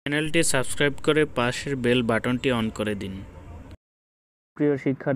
চ্যানেলটি সাবস্ক্রাইব করে পাশের বেল বাটনটি অন করে দিন। সুপ্রিয়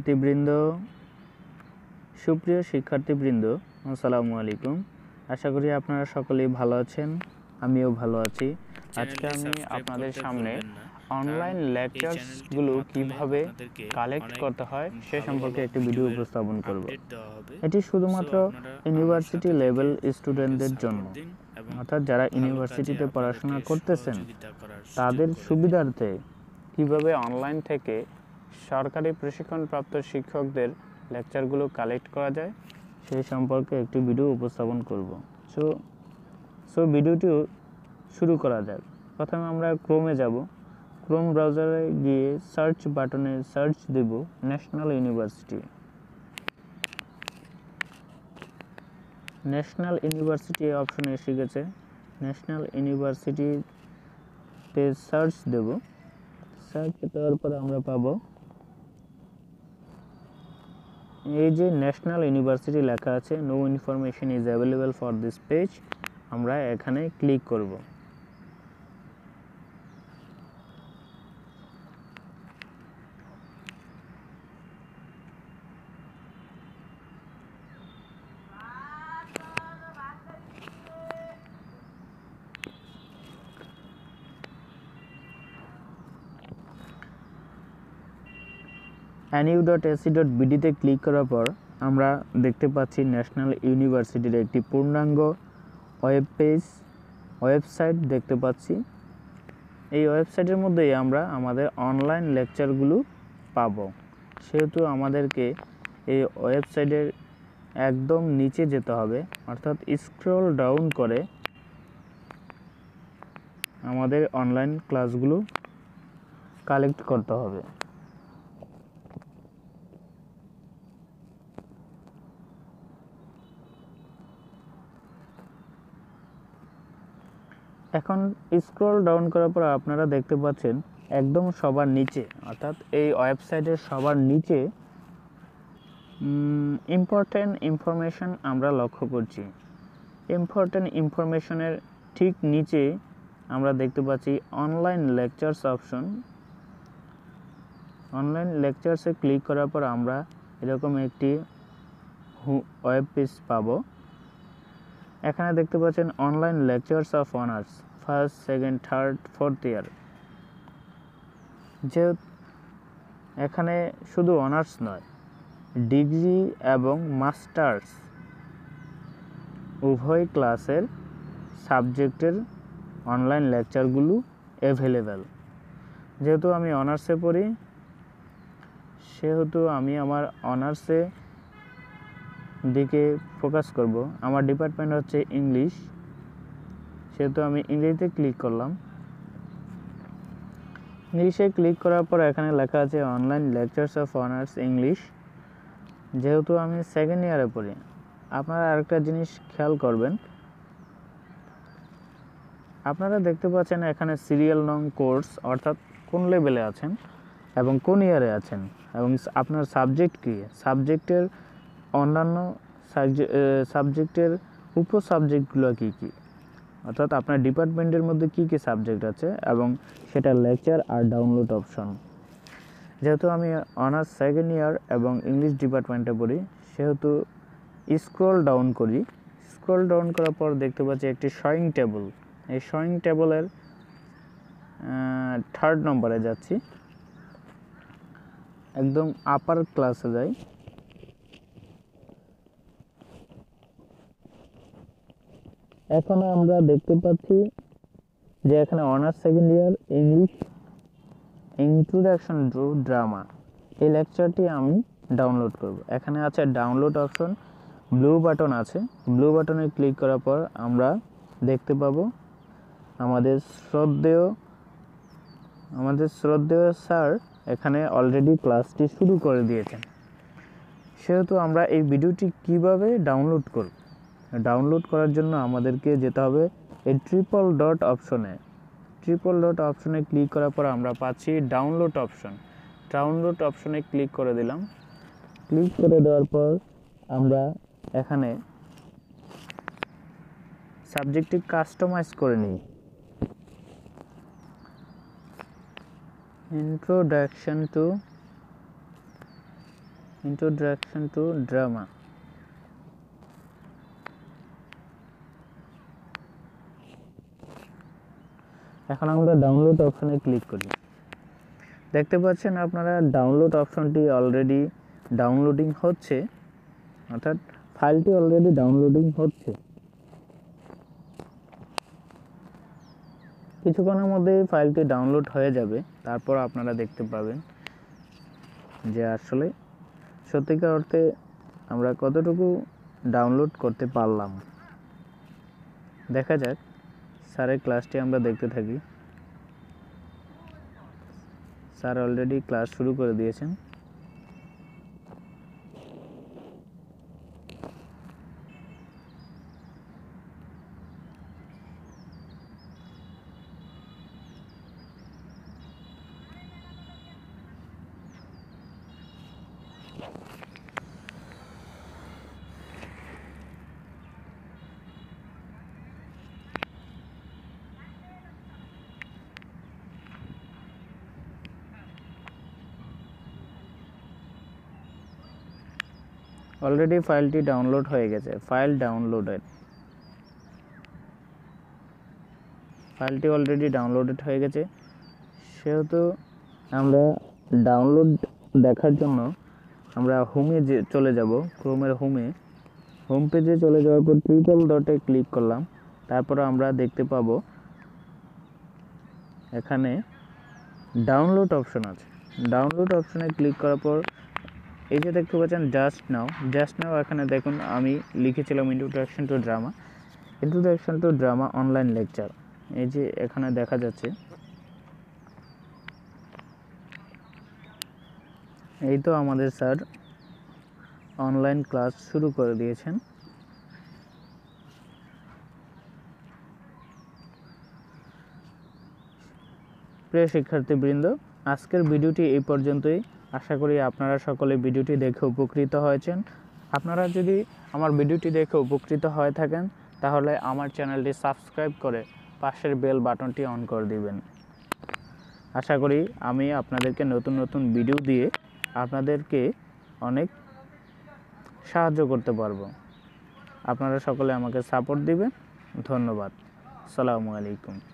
শিক্ষার্থীবৃন্দ, আসসালামু আলাইকুম। আশা করি আপনারা সকলেই ভালো আছেন, আমিও ভালো আছি। আজকে আমি আপনাদের সামনে অনলাইন লেকচারসগুলো কিভাবে কালেক্ট করতে হয় সে সম্পর্কে একটি ভিডিও উপস্থাপন করব। এটি শুধুমাত্র ইউনিভার্সিটি লেভেল স্টুডেন্টদের জন্য, অর্থাৎ যারা ইউনিভার্সিটিতে পড়াশোনা করতেছেন তাদের সুবিধার্থে কিভাবে অনলাইন থেকে সরকারি প্রশিক্ষণপ্রাপ্ত শিক্ষকদের লেকচারগুলো কালেক্ট করা যায় সেই সম্পর্কে একটি ভিডিও উপস্থাপন করব। সো ভিডিওটি শুরু করা যাক। প্রথমে আমরা ক্রোমে যাব। ক্রোম ব্রাউজারে গিয়ে সার্চ বাটনে সার্চ দেব ন্যাশনাল ইউনিভার্সিটি। ন্যাশনাল ইউনিভার্সিটি অপশনে এসে গেছে। ন্যাশনাল ইউনিভার্সিটিতে সার্চ দেব। সার্চ দেওয়ার পর আমরা পাবো এই যে ন্যাশনাল ইউনিভার্সিটি লেখা আছে, no information is available for this page. আমরা এখানে ক্লিক করব। nu.ac.bd তে ক্লিক করার পর আমরা দেখতে পাচ্ছি ন্যাশনাল ইউনিভার্সিটির একটি পূর্ণাঙ্গ ওয়েবসাইট দেখতে পাচ্ছি। এই ওয়েবসাইটের মধ্যেই আমরা আমাদের অনলাইন লেকচারগুলো পাব। সেহেতু আমাদেরকে এই ওয়েবসাইটের একদম নিচে যেতে হবে, অর্থাৎ স্ক্রল ডাউন করে আমাদের অনলাইন ক্লাসগুলো কালেক্ট করতে হবে। এখন স্ক্রল ডাউন করার পর আপনারা দেখতে পাচ্ছেন একদম সবার নিচে, অর্থাৎ এই ওয়েবসাইটের সবার নিচে ইম্পর্টেন্ট ইনফরমেশন আমরা লক্ষ্য করছি। ইম্পর্টেন্ট ইনফরমেশনের ঠিক নিচে আমরা দেখতে পাচ্ছি অনলাইন লেকচারস অপশন। অনলাইন লেকচারসে ক্লিক করার পর আমরা এরকম একটি ওয়েব পেজ পাবো। এখানে দেখতে পাচ্ছেন online lectures of honours first, second, third, fourth year. যে এখানে শুধু অনার্স নয়, ডিগ্রি এবং মাস্টার্স উভয় ক্লাসের সাবজেক্টের অনলাইন লেকচারগুলো অ্যাভেলেবেল। যেহেতু আমি অনার্সে পড়ি, সেহেতু আমি আমার অনার্সে দিকে ফোকাস করব। আমার ডিপার্টমেন্ট হচ্ছে ইংলিশ, সেহেতু আমি ইংরেজিতে ক্লিক করলাম। ইংলিশে ক্লিক করার পর এখানে লেখা আছে online lectures of honours English. যেহেতু আমি সেকেন্ড ইয়ারে পড়ি, আপনারা আরেকটা জিনিস খেয়াল করবেন, আপনারা দেখতে পাচ্ছেন এখানে সিরিয়াল নং, কোর্স, অর্থাৎ কোন লেভেলে আছেন এবং কোন ইয়ারে আছেন এবং আপনার সাবজেক্ট কী, সাবজেক্টের অন্যান্য সাবজেক্টের উপসাবজেক্টগুলো কী কী, অর্থাৎ আপনার ডিপার্টমেন্টের মধ্যে কী কী সাবজেক্ট আছে এবং সেটা লেকচার আর ডাউনলোড অপশন। যেহেতু আমি অনার্স সেকেন্ড ইয়ার এবং ইংলিশ ডিপার্টমেন্টে পড়ি, সেহেতু স্ক্রল ডাউন করি। স্ক্রল ডাউন করার পর দেখতে পাচ্ছি একটি শয়িং টেবল। এই শয়িং টেবলের থার্ড নম্বরে যাচ্ছি, একদম আপার ক্লাসে যাই। এখন আমরা দেখতে পাচ্ছি যে এখানে honours second year English introduction to drama, এই লেকচারটি আমি ডাউনলোড করব। এখানে আছে ডাউনলোড অপশন, ব্লু বাটন আছে। ব্লু বাটনে ক্লিক করার পর আমরা দেখতে পাবো আমাদের শ্রদ্ধেয় স্যার এখানে অলরেডি ক্লাসটি শুরু করে দিয়েছেন। সেহেতু আমরা এই ভিডিওটি কিভাবে ডাউনলোড করব, ডাউনলোড করার জন্য আমাদেরকে যেতে হবে এই ট্রিপল ডট অপশনে। ট্রিপল ডট অপশনে ক্লিক করার পর আমরা পাচ্ছি ডাউনলোড অপশন। ডাউনলোড অপশনে ক্লিক করে দিলাম। ক্লিক করে দেওয়ার পর আমরা এখানে সাবজেক্টটি কাস্টমাইজ করে নিই। introduction to drama। এখন আমরা ডাউনলোড অপশনে ক্লিক করি। দেখতে পাচ্ছেন আপনারা ডাউনলোড অপশনটি অলরেডি ডাউনলোডিং হচ্ছে, অর্থাৎ ফাইলটি অলরেডি ডাউনলোডিং হচ্ছে। কিছুক্ষণের মধ্যেই ফাইলটি ডাউনলোড হয়ে যাবে। তারপর আপনারা দেখতে পাবেন যে আসলে সত্যিকার অর্থে আমরা কতটুকু ডাউনলোড করতে পারলাম। দেখা যাক, স্যারের ক্লাসটি আমরা দেখতে থাকি। স্যার অলরেডি ক্লাস শুরু করে দিয়েছেন। অলরেডি ফাইলটি ডাউনলোড হয়ে গেছে। ফাইলটি অলরেডি ডাউনলোডেড হয়ে গেছে। সেহেতু আমরা ডাউনলোড দেখার জন্য আমরা হোমে চলে যাব। ক্রোমের হোম পেজে চলে যাওয়ার পর ট্রিপল ডটে ক্লিক করলাম। তারপর আমরা দেখতে পাবো এখানে ডাউনলোড অপশন আছে। ডাউনলোড অপশনে ক্লিক করার পর এই যে দেখতে পাচ্ছেন জাস্ট নাও এখানে দেখুন আমি লিখেছিলাম introduction to drama online lecture. এই যে এখানে দেখা যাচ্ছে, এই তো আমাদের স্যার অনলাইন ক্লাস শুরু করে দিয়েছেন। প্রিয় শিক্ষার্থীবৃন্দ, আজকের ভিডিওটি এই পর্যন্তই। আশা করি আপনারা সকলে ভিডিওটি দেখে উপকৃত হয়েছেন। আপনারা যদি আমার ভিডিওটি দেখে উপকৃত হয়ে থাকেন তাহলে আমার চ্যানেলটি সাবস্ক্রাইব করে পাশের বেল বাটনটি অন করে দিবেন। আশা করি আমি আপনাদেরকে নতুন ভিডিও দিয়ে আপনাদেরকে অনেক সাহায্য করতে পারবো। আপনারা সকলে আমাকে সাপোর্ট দিবেন। ধন্যবাদ। আসসালামু আলাইকুম।